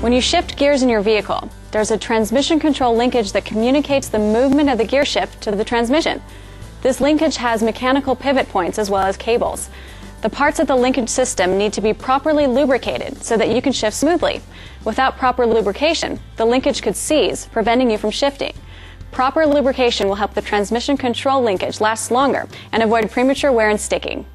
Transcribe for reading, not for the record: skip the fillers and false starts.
When you shift gears in your vehicle, there's a transmission control linkage that communicates the movement of the gear shift to the transmission. This linkage has mechanical pivot points as well as cables. The parts of the linkage system need to be properly lubricated so that you can shift smoothly. Without proper lubrication, the linkage could seize, preventing you from shifting. Proper lubrication will help the transmission control linkage last longer and avoid premature wear and sticking.